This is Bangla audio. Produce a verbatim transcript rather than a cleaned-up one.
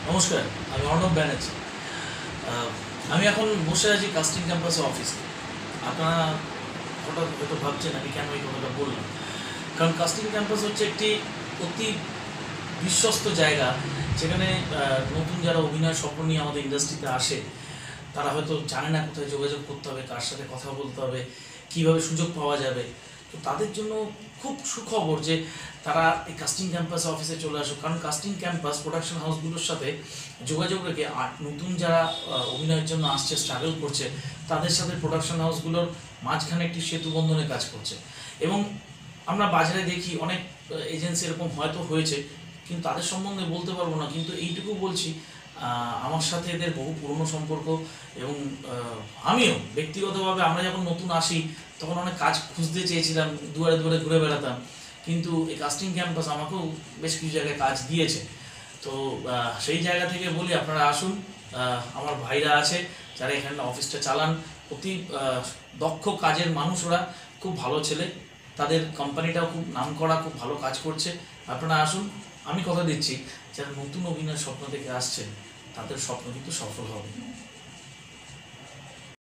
নমস্কার, আমি অর্ণব ব্যানার্জি। আমি এখন বসে আছি কাস্টিং ক্যাম্পাসে অফিসে। আপনারা হঠাৎ হয়তো ভাবছেন আমি কেন এই কথাটা বললাম। কারণ কাস্টিং ক্যাম্পাস হচ্ছে একটি অতি বিশ্বস্ত জায়গা, যেখানে নতুন যারা অভিনয় স্বপ্ন নিয়ে আমাদের ইন্ডাস্ট্রিতে আসে, তারা হয়তো জানে না কোথায় যোগাযোগ করতে হবে, কার সাথে কথা বলতে হবে, কীভাবে সুযোগ পাওয়া যাবে। তো তাদের জন্য খুব সুখবর যে তারা এই কাস্টিং ক্যাম্পাস অফিসে চলে আসুক। কারণ কাস্টিং ক্যাম্পাস প্রোডাকশন হাউসগুলোর সাথে যোগাযোগ রেখে আর নতুন যারা অভিনয়ের জন্য আসছে, স্ট্রাগল করছে, তাদের সাথে প্রোডাকশন হাউসগুলোর মাঝখানে একটি সেতু বন্ধনে কাজ করছে। এবং আমরা বাজারে দেখি অনেক এজেন্সি এরকম হয়তো হয়েছে, কিন্তু তাদের সম্বন্ধে বলতে পারবো না। কিন্তু এইটুকু বলছি, আমার সাথে এদের বহু পুরনো সম্পর্ক। এবং আমিও ব্যক্তিগতভাবে আমরা যখন নতুন আসি তখন অনেক কাজ খুঁজতে চেয়েছিলাম, দুয়ারে দুয়ারে ঘুরে বেড়াতাম, কিন্তু এই কাস্টিং ক্যাম্পাস আমাকেও বেশ কিছু জায়গায় কাজ দিয়েছে। তো সেই জায়গা থেকে বলি, আপনারা আসুন। আমার ভাইরা আছে যারা এখানে অফিসটা চালান, অতি দক্ষ কাজের মানুষ, ওরা খুব ভালো ছেলে, তাদের কোম্পানিটাও খুব নাম করা, খুব ভালো কাজ করছে। আপনারা আসুন, আমি কথা দিচ্ছি যারা নতুন অভিনয়ের স্বপ্ন থেকে আসছেন তাদের স্বপ্ন কিন্তু সফল হবে।